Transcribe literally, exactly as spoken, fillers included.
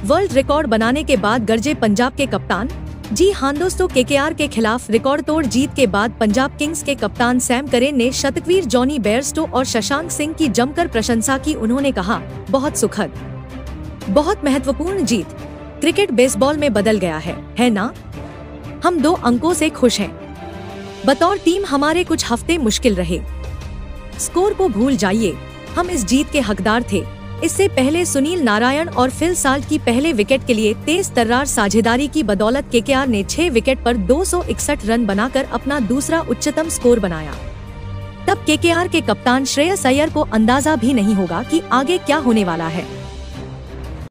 World record बनाने के बाद गरजे पंजाब के कप्तान। जी हां दोस्तों, केकेआर के खिलाफ रिकॉर्ड तोड़ जीत के बाद पंजाब किंग्स के कप्तान सैम करन ने शतकवीर जॉनी बेयरस्टो और शशांक सिंह की जमकर प्रशंसा की। उन्होंने कहा, बहुत सुखद, बहुत महत्वपूर्ण जीत। क्रिकेट बेसबॉल में बदल गया है, है ना? हम दो अंकों से खुश हैं। बतौर टीम हमारे कुछ हफ्ते मुश्किल रहे। स्कोर को भूल जाइए, हम इस जीत के हकदार थे। इससे पहले सुनील नारायण और फिल साल्ट की पहले विकेट के लिए तेज तर्रार साझेदारी की बदौलत केकेआर ने छह विकेट पर दो सौ इकसठ रन बनाकर अपना दूसरा उच्चतम स्कोर बनाया। तब केकेआर के कप्तान श्रेयस अय्यर को अंदाजा भी नहीं होगा कि आगे क्या होने वाला है।